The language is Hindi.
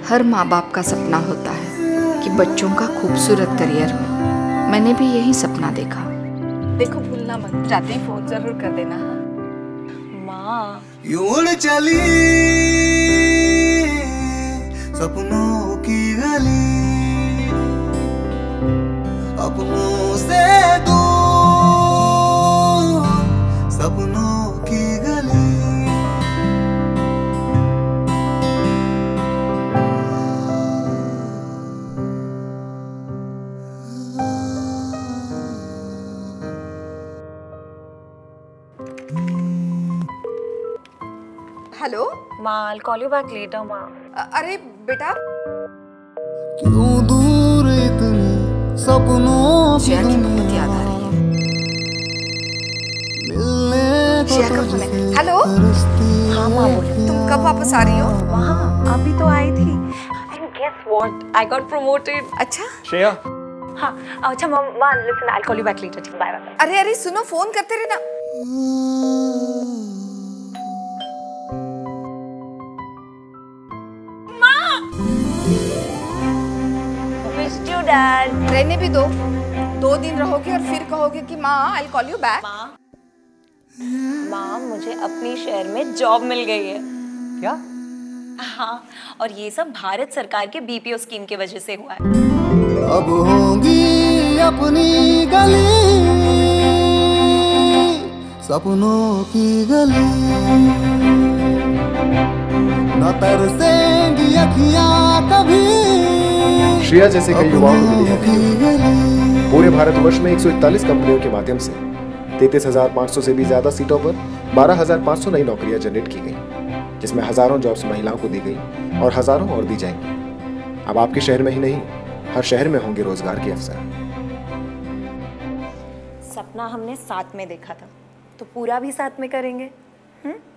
हर माँ बाप का सपना होता है कि बच्चों का खूबसूरत करियर हो। मैंने भी यही सपना देखा। देखो भूलना मत, जाते ही फोन जरूर कर देना। माँ यूं उड़ चली सपनों की गली, अपनों से दूर सपनों की गली। हेलो माँ, I'll call you back later, माँ। अरे बेटा, क्यों दूर इतनी सपनों की श्रेया की बहुत याद आ रही है। मिलने को श्रेया का फोन है। हेलो हाँ माँ बोलो। तुम कब वापस आ रही हो? माँ अभी तो आई थी। And guess what? I got promoted. अच्छा श्रेया, हाँ अच्छा माँ, listen, I'll call you back later. Bye bye. अरे अरे सुनो, फोन करते रहना। Missed you, Dad. रहने भी दो, 2 दिन रहोगे और फिर कहोगे कि माँ आई कॉल यू बैक। माँ मुझे अपनी शहर में जॉब मिल गई है। क्या? हाँ, और ये सब भारत सरकार के बीपीओ स्कीम की वजह से हुआ है। अब होंगी अपनी गली सपनों की गली, न तरसेंगी अखियां कभी। श्रेया जैसे कई युवाओं को मिली है BPO। पूरे भारतवर्ष में 141 कंपनियों के माध्यम से 33,500 से भी ज्यादा सीटों पर 12,500 नई नौकरियां जनरेट की गई, जिसमें हजारों जॉब्स महिलाओं को दी गई और हजारों और दी जाएंगी। अब आपके शहर में ही नहीं, हर शहर में होंगे रोजगार के अवसर। सपना हमने साथ में देखा था, तो पूरा भी साथ में करेंगे।